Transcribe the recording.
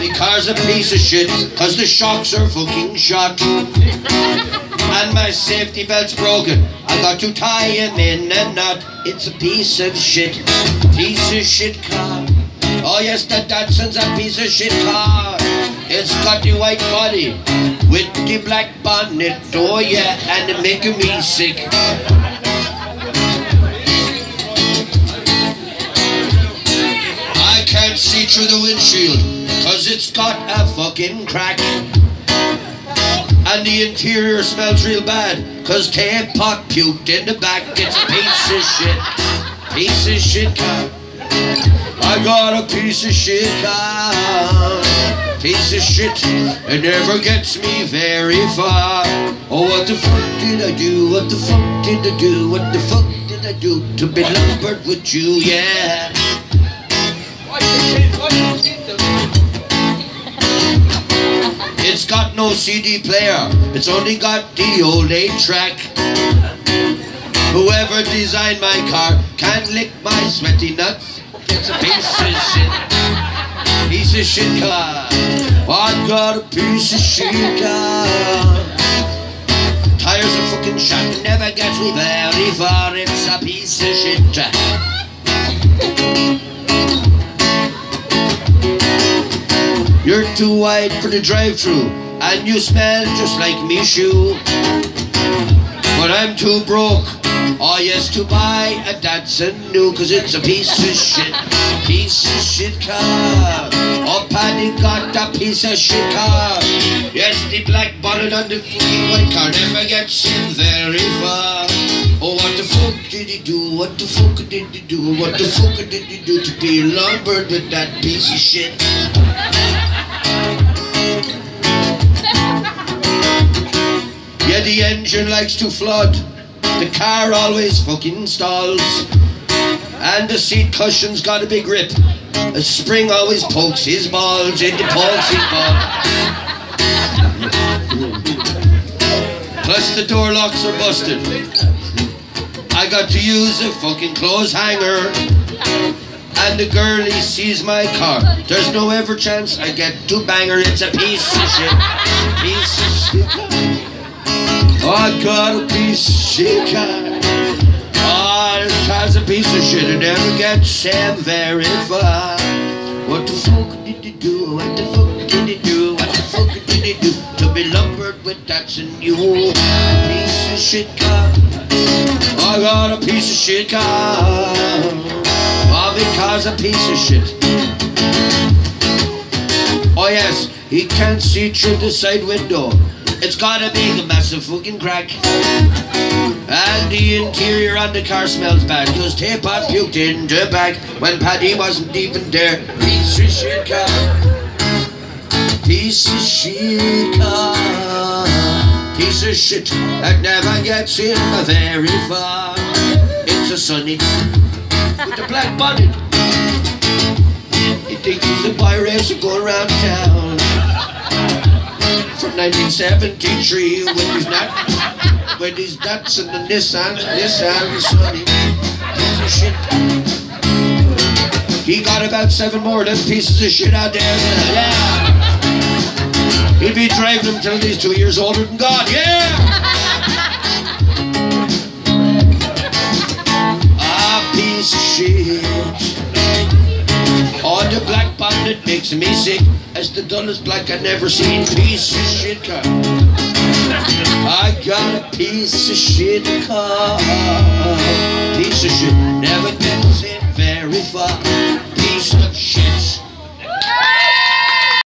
My car's a piece of shit, cause the shocks are fucking shot. And my safety belt's broken, I got to tie him in a knot. It's a piece of shit car. Oh yes, the Datsun's a piece of shit car. It's got the white body with the black bonnet. Oh yeah, and it making me sick. I can't see through the windshield, cause it's got a fucking crack. And the interior smells real bad, cause Tape Pot puked in the back. It's a piece of shit car. I got a piece of shit car. Piece of shit, it never gets me very far. Oh, what the fuck did I do? What the fuck did I do? What the fuck did I do to be lumbered with you? Yeah. It's got no CD player, it's only got the old 8-track. Whoever designed my car can't lick my sweaty nuts. It's a piece of shit car. I got a piece of shit car. Tires are fucking shot, never gets me very far. It's a piece of shit. You're too wide for the drive-thru, and you smell just like me shoe. But I'm too broke, oh yes, to buy a Datsun new, cause it's a piece of shit car. Oh, Paddy got a piece of shit car. Yes, the black bonnet on the fucking white car never gets him very far. Oh, what the fuck did he do? What the fuck did he do? What the fuck did he do to be lumbered with that piece of shit? Yeah, the engine likes to flood, the car always fucking stalls, and the seat cushion's got a big rip. A spring always pokes his balls into pokes his balls. Plus the door locks are busted. I got to use a fucking clothes hanger. And the girlie sees my car, there's no ever chance I get to bang her. It's a piece of shit car. I got a piece of shit car. Oh, this car's a piece of shit, it never gets him very far. What the fuck did he do? What the fuck did he do? What the fuck did he do to be lumbered with that's a new piece of shit car? I got a piece of shit car. Oh, because a piece of shit. Oh yes, he can't see through the side window. It's got a big, massive fucking crack. And the interior on the car smells bad, cause Tape Pot puked in the back when Paddy wasn't even there. Piece of shit car. Piece of shit car. Piece of shit that never gets him very far. It's a Sunny with a black bonnet. He thinks he's a boy racer going around town. From 1973 with his nuts and the Nissan Sunny. Piece of shit. He got about 7 more of them pieces of shit out there. Yeah. He'd be driving them till he's 2 years older than God. Yeah. Piece of shit. Oh, the black bonnet makes me sick. As the dullest black I've never seen. Piece of shit car. I got a piece of shit car. Piece of shit never gets it very far.